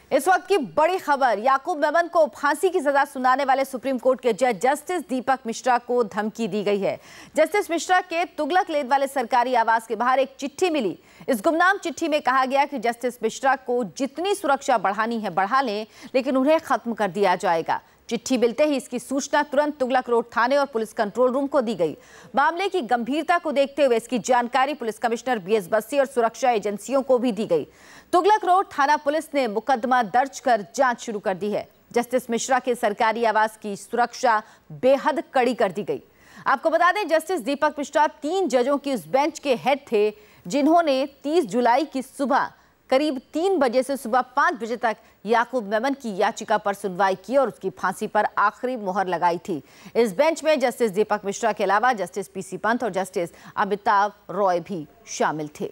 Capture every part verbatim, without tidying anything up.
इस वक्त की बड़ी खबर, याकूब मेमन को फांसी की सजा सुनाने वाले सुप्रीम कोर्ट के जज जस्टिस दीपक मिश्रा को धमकी दी गई है। जस्टिस मिश्रा के तुगलक लेन वाले सरकारी आवास के बाहर एक चिट्ठी मिली। इस गुमनाम चिट्ठी में कहा गया कि जस्टिस मिश्रा को जितनी सुरक्षा बढ़ानी है बढ़ा लें, लेकिन उन्हें खत्म कर दिया जाएगा। चिट्ठी मिलते ही इसकी सूचना तुरंत तुगलक रोड थाने और पुलिस कंट्रोल रूम को दी गई। मामले की गंभीरता को देखते हुए इसकी जानकारी police commissioner B S Bassi और सुरक्षा एजेंसियों को भी दी गई। तुगलक रोड थाना पुलिस ने मुकदमा दर्ज कर जांच शुरू कर दी है। जस्टिस मिश्रा के सरकारी आवास की सुरक्षा बेहद कड़ी कर दी गई। आपको बता दें, जस्टिस दीपक मिश्रा तीन जजों की उस बेंच के हेड थे जिन्होंने तीस जुलाई की सुबह करीब तीन बजे से सुबह पांच बजे तक याकूब मेमन की याचिका पर सुनवाई की और उसकी फांसी पर आखिरी मोहर लगाई थी। इस बेंच में जस्टिस दीपक मिश्रा के अलावा जस्टिस पी सी पंत और जस्टिस अमिताव रॉय भी शामिल थे।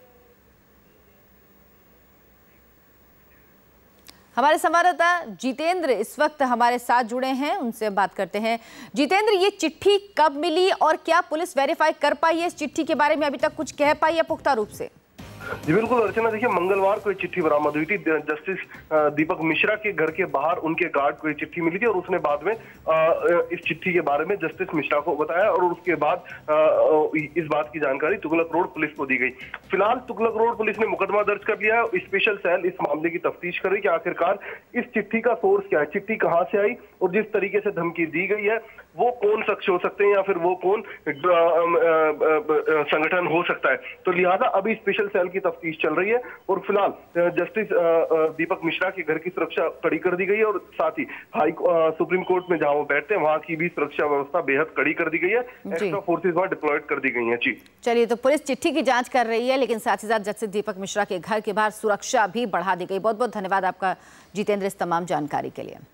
हमारे संवाददाता जितेंद्र इस वक्त हमारे साथ जुड़े हैं, उनसे बात करते हैं। जितेंद्र, ये चिट्ठी कब मिली और क्या पुलिस वेरीफाई कर पाई है? इस चिट्ठी के बारे में अभी तक कुछ कह पाई है पुख्ता रूप से? जी बिल्कुल अर्चना, देखिए मंगलवार को एक चिट्ठी बरामद हुई थी। जस्टिस दीपक मिश्रा के घर के बाहर उनके गार्ड को एक चिट्ठी मिली थी और उसने बाद में इस चिट्ठी के बारे में जस्टिस मिश्रा को बताया और उसके बाद इस बात की जानकारी तुगलक रोड पुलिस को दी गई। फिलहाल तुगलक रोड पुलिस ने मुकदमा दर्ज कर लिया है। स्पेशल सेल इस मामले की तफ्तीश कर रही है कि आखिरकार इस चिट्ठी का सोर्स क्या है, चिट्ठी कहां से आई और जिस तरीके से धमकी दी गई है वो कौन शख्स हो सकते हैं या फिर वो कौन संगठन हो सकता है। तो लिहाजा अभी स्पेशल सेल की तफ्तीश चल रही है और फिलहाल जस्टिस दीपक मिश्रा के घर की सुरक्षा कड़ी कर दी गई है और साथ ही हाई सुप्रीम कोर्ट में जहां वो बैठते हैं वहां की भी सुरक्षा व्यवस्था बेहद कड़ी कर दी गई है। एक्स्ट्रा फोर्सेस वहां डिप्लॉयड कर दी गई हैं। जी चलिए, तो पुलिस चिट्ठी की जांच कर रही है, लेकिन साथ ही साथ जस्टिस दीपक मिश्रा के घर के बाहर सुरक्षा भी बढ़ा दी गई। बहुत बहुत धन्यवाद आपका जितेंद्र इस तमाम जानकारी के लिए।